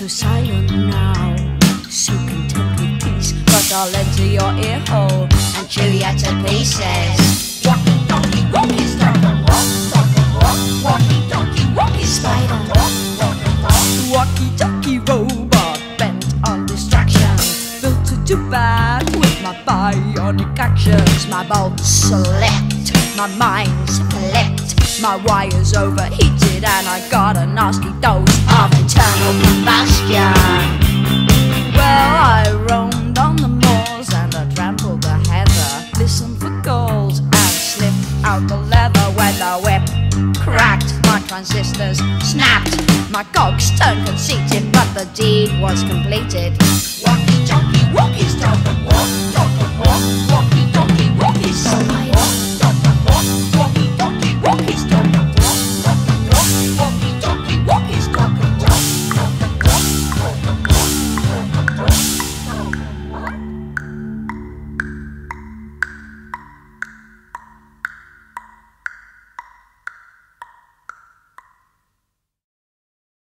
so silent now, so content with peace, but I'll enter your ear hole and chew you to pieces. Walkie talkie, walkie start to walk, start to walk. Walkie talkie, walkie Spider. Walkie Walkie-talkie robot bent on distraction, built to do bad with my bionic actions. My bolts select, my mind's flipped, my wires overheated, and I got a nasty dose of internal combustion. Well, I roamed on the moors and I trampled the heather, listened for calls and slipped out the leather when the whip cracked. My transistors snapped, my cogs turned conceited, but the deed was completed. talkie, walkie start